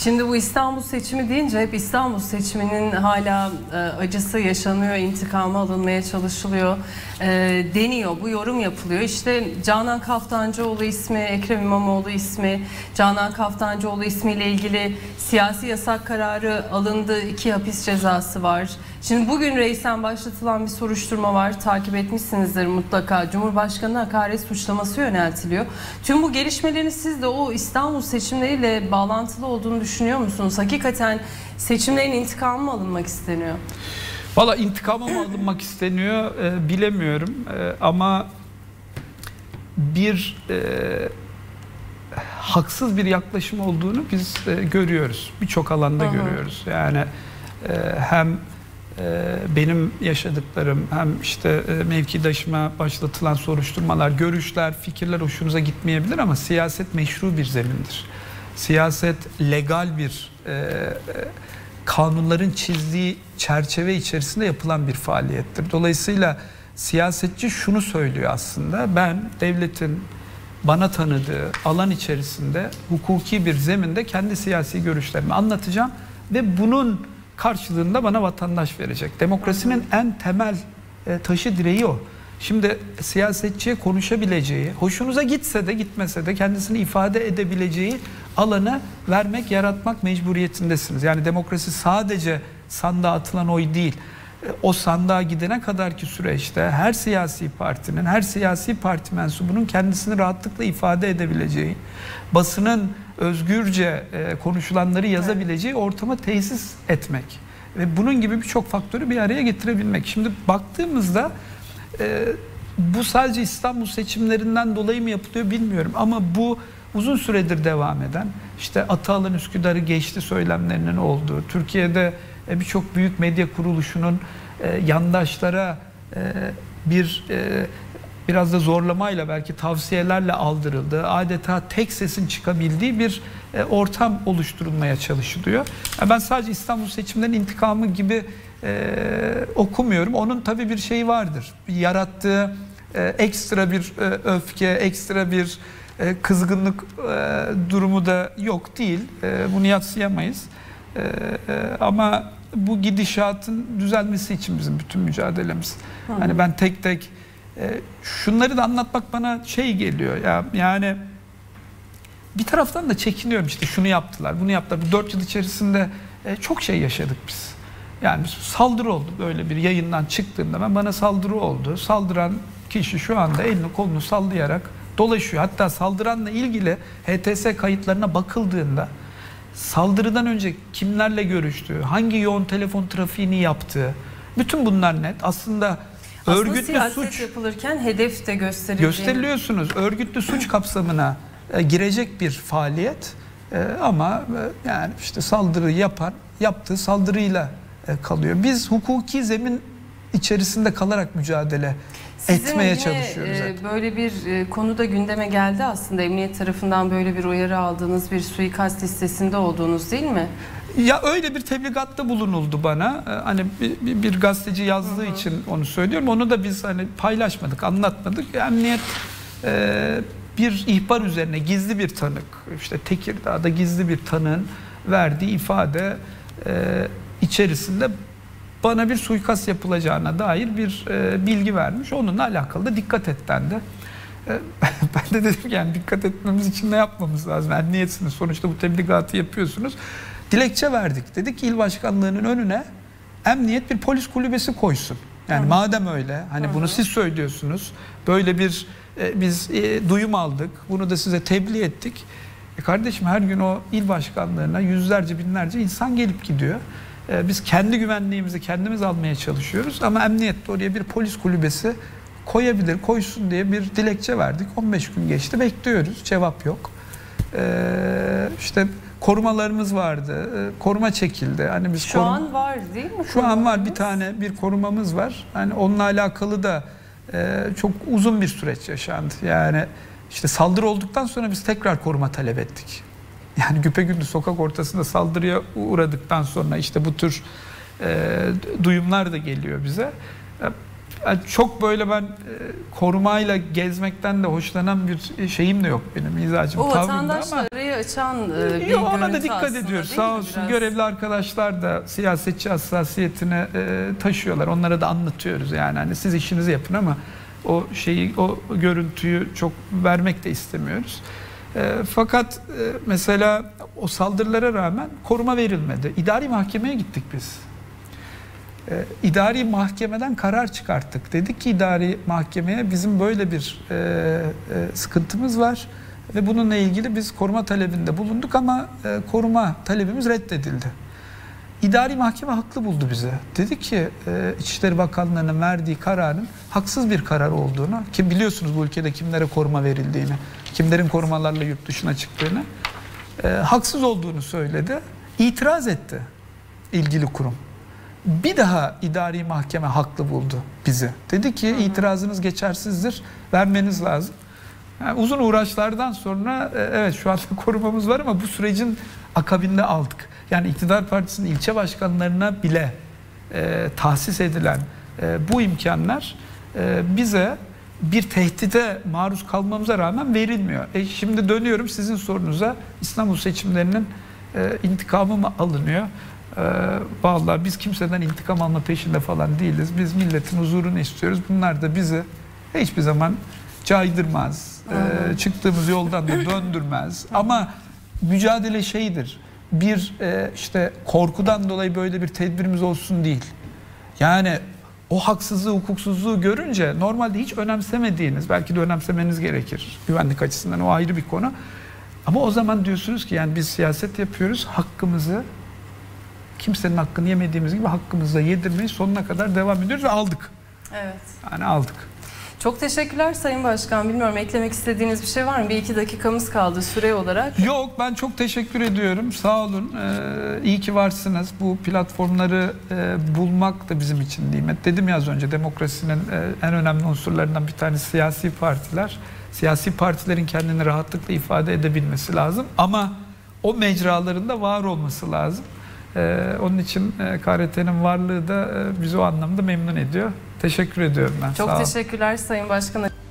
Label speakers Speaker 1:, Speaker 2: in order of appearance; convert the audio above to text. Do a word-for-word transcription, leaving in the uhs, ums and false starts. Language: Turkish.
Speaker 1: Şimdi bu İstanbul seçimi deyince hep İstanbul seçiminin hala e, acısı yaşanıyor, intikamı alınmaya çalışılıyor, e, deniyor, bu yorum yapılıyor. İşte Canan Kaftancıoğlu ismi, Ekrem İmamoğlu ismi, Canan Kaftancıoğlu ismiyle ilgili siyasi yasak kararı alındı, iki hapis cezası var. Şimdi bugün reisen başlatılan bir soruşturma var, takip etmişsinizdir mutlaka. Cumhurbaşkanı'na hakaret suçlaması yöneltiliyor. Tüm bu gelişmelerin siz de o İstanbul seçimleriyle bağlantılı olduğunu düşünüyor musunuz? Hakikaten seçimlerin intikamı mı alınmak isteniyor?
Speaker 2: Valla intikamı mı alınmak isteniyor e, bilemiyorum e, ama bir e, haksız bir yaklaşım olduğunu biz e, görüyoruz. Birçok alanda Hı-hı. görüyoruz. Yani e, hem e, benim yaşadıklarım hem işte e, mevkidaşıma başlatılan soruşturmalar, görüşler, fikirler hoşunuza gitmeyebilir ama siyaset meşru bir zemindir. Siyaset legal bir e, kanunların çizdiği çerçeve içerisinde yapılan bir faaliyettir. Dolayısıyla siyasetçi şunu söylüyor aslında: ben devletin bana tanıdığı alan içerisinde hukuki bir zeminde kendi siyasi görüşlerimi anlatacağım ve bunun karşılığında bana vatandaş verecek. Demokrasinin en temel taşı direği o. Şimdi siyasetçiye konuşabileceği, hoşunuza gitse de gitmese de kendisini ifade edebileceği alanı vermek, yaratmak mecburiyetindesiniz. Yani demokrasi sadece sandığa atılan oy değil. O sandığa gidene kadarki süreçte her siyasi partinin, her siyasi parti mensubunun kendisini rahatlıkla ifade edebileceği, basının özgürce konuşulanları yazabileceği ortama tesis etmek ve bunun gibi birçok faktörü bir araya getirebilmek. Şimdi baktığımızda e, bu sadece İstanbul seçimlerinden dolayı mı yapılıyor bilmiyorum ama bu uzun süredir devam eden, işte Atalı'nın Üsküdar'ı geçti söylemlerinin olduğu, Türkiye'de e, birçok büyük medya kuruluşunun e, yandaşlara e, bir e, biraz da zorlamayla, belki tavsiyelerle aldırıldığı, adeta tek sesin çıkabildiği bir e, ortam oluşturulmaya çalışılıyor. Yani ben sadece İstanbul seçimlerinin intikamı gibi e, okumuyorum. Onun tabii bir şeyi vardır. Yarattığı e, ekstra bir e, öfke, ekstra bir e, kızgınlık e, durumu da yok değil. E, bunu yadsıyamayız. E, e, ama bu gidişatın düzelmesi için bizim bütün mücadelemiz. Hı hı. Hani ben tek tek e, şunları da anlatmak bana şey geliyor ya, yani bir taraftan da çekiniyorum, işte şunu yaptılar, bunu yaptılar. Bu dört yıl içerisinde e, çok şey yaşadık biz. Yani saldırı oldu, böyle bir yayından çıktığımda ben, bana saldırı oldu. Saldıran kişi şu anda elini kolunu sallayarak dolaşıyor. Hatta saldıranla ilgili H T S kayıtlarına bakıldığında saldırıdan önce kimlerle görüştüğü, hangi yoğun telefon trafiğini yaptığı, bütün bunlar net. Aslında
Speaker 1: Aslında
Speaker 2: örgütlü suç
Speaker 1: yapılırken hedef de gösteriliyor.
Speaker 2: Gösteriliyorsunuz. Örgütlü suç kapsamına e, girecek bir faaliyet e, ama e, yani işte saldırı yapan yaptığı saldırıyla e, kalıyor. Biz hukuki zemin içerisinde kalarak mücadele
Speaker 1: Sizin
Speaker 2: etmeye
Speaker 1: yine,
Speaker 2: çalışıyoruz.
Speaker 1: E, böyle bir e, konu da gündeme geldi aslında. Emniyet tarafından böyle bir uyarı aldığınız, bir suikast listesinde olduğunuz değil mi?
Speaker 2: Ya öyle bir tebligatta bulunuldu bana. Hani bir, bir gazeteci yazdığı hı hı. için onu söylüyorum. Onu da biz hani paylaşmadık, anlatmadık. Emniyet e, bir ihbar üzerine gizli bir tanık, işte Tekirdağ'da gizli bir tanığın verdiği ifade e, içerisinde bana bir suikast yapılacağına dair bir e, bilgi vermiş. Onunla alakalı da dikkat et dendi. E, ben de dedim ki yani dikkat etmemiz için ne yapmamız lazım? Emniyetsiniz, sonuçta bu tebligatı yapıyorsunuz. Dilekçe verdik. Dedik ki il başkanlığının önüne emniyet bir polis kulübesi koysun. Yani Hı. madem öyle, hani Hı. bunu siz söylüyorsunuz, böyle bir e, biz e, duyum aldık, bunu da size tebliğ ettik. E kardeşim, her gün o il başkanlığına yüzlerce binlerce insan gelip gidiyor. E, biz kendi güvenliğimizi kendimiz almaya çalışıyoruz ama emniyet de oraya bir polis kulübesi koyabilir, koysun diye bir dilekçe verdik. on beş gün geçti, bekliyoruz, cevap yok. E, işte korumalarımız vardı. Koruma çekildi. Hani biz
Speaker 1: Şu
Speaker 2: koruma...
Speaker 1: an var değil mi?
Speaker 2: Şu an var, bir tane bir korumamız var. Hani onunla alakalı da e, çok uzun bir süreç yaşandı. Yani işte saldırı olduktan sonra biz tekrar koruma talep ettik. Yani güpegündüz sokak ortasında saldırıya uğradıktan sonra işte bu tür e, duyumlar da geliyor bize. Yani çok böyle ben e, korumayla gezmekten de hoşlanan bir şeyim de yok benim mizacım.
Speaker 1: O
Speaker 2: tavrım da
Speaker 1: vatandaşla
Speaker 2: ama
Speaker 1: arayı açan e, bir
Speaker 2: yo, ona da
Speaker 1: görüntü
Speaker 2: dikkat
Speaker 1: aslında,
Speaker 2: ediyoruz.
Speaker 1: değil
Speaker 2: Sağ
Speaker 1: mi
Speaker 2: olsun
Speaker 1: biraz?
Speaker 2: görevli arkadaşlar da siyasetçi hassasiyetini e, taşıyorlar. Onlara da anlatıyoruz yani. Hani siz işinizi yapın ama o şeyi, o görüntüyü çok vermek de istemiyoruz. E, fakat e, mesela o saldırılara rağmen koruma verilmedi. İdari mahkemeye gittik biz. E, idari mahkemeden karar çıkarttık. Dedik ki idari mahkemeye bizim böyle bir e, e, sıkıntımız var ve bununla ilgili biz koruma talebinde bulunduk ama e, koruma talebimiz reddedildi. İdari mahkeme haklı buldu bize. Dedi ki e, İçişleri Bakanlığı'nın verdiği kararın haksız bir karar olduğunu, ki biliyorsunuz bu ülkede kimlere koruma verildiğini, kimlerin korumalarla yurt dışına çıktığını, e, haksız olduğunu söyledi. İtiraz etti ilgili kurum. Bir daha idari mahkeme haklı buldu bizi. Dedi ki itirazınız geçersizdir, vermeniz lazım. Yani uzun uğraşlardan sonra e, evet şu anda korumamız var ama bu sürecin akabinde aldık. Yani iktidar partisinin ilçe başkanlarına bile e, tahsis edilen e, bu imkanlar e, bize bir tehdide maruz kalmamıza rağmen verilmiyor. E şimdi dönüyorum sizin sorunuza, İstanbul seçimlerinin e, intikamı mı alınıyor? E, vallahi biz kimseden intikam alma peşinde falan değiliz. Biz milletin huzurunu istiyoruz. Bunlar da bizi hiçbir zaman caydırmaz. E, çıktığımız yoldan da döndürmez. Ama mücadele şeydir. Bir e, işte korkudan dolayı böyle bir tedbirimiz olsun değil. Yani o haksızlığı, hukuksuzluğu görünce normalde hiç önemsemediğiniz, belki de önemsemeniz gerekir. Güvenlik açısından o ayrı bir konu. Ama o zaman diyorsunuz ki yani biz siyaset yapıyoruz, hakkımızı kimsenin hakkını yemediğimiz gibi hakkımızı da yedirmeyi sonuna kadar devam ediyoruz ve aldık.
Speaker 1: Evet.
Speaker 2: Yani aldık.
Speaker 1: Çok teşekkürler Sayın Başkan. Bilmiyorum, eklemek istediğiniz bir şey var mı? Bir iki dakikamız kaldı süre olarak.
Speaker 2: Yok, ben çok teşekkür ediyorum. Sağ olun. Ee, iyi ki varsınız. Bu platformları e, bulmak da bizim için nimet. Dedim ya az önce, demokrasinin e, en önemli unsurlarından bir tanesi siyasi partiler. Siyasi partilerin kendini rahatlıkla ifade edebilmesi lazım. Ama o mecraların da var olması lazım. Ee, onun için e, K R T'nin varlığı da e, bizi o anlamda memnun ediyor. Teşekkür ediyorum ben.
Speaker 1: Çok
Speaker 2: Sağ olun.
Speaker 1: teşekkürler Sayın Başkan.